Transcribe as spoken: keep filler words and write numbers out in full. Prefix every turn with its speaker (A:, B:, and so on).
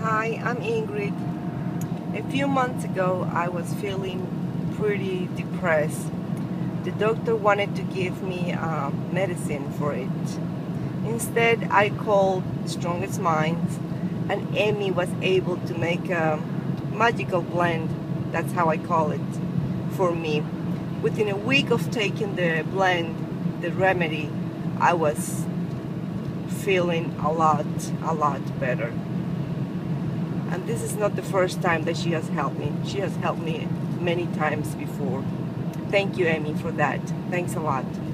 A: Hi, I'm Ingrid. A few months ago, I was feeling pretty depressed. The doctor wanted to give me uh, medicine for it. Instead, I called Strongest Minds, and Amy was able to make a magical blend, that's how I call it, for me. Within a week of taking the blend, the remedy, I was feeling a lot, a lot better. And this is not the first time that she has helped me. She has helped me many times before. Thank you, Amy, for that. Thanks a lot.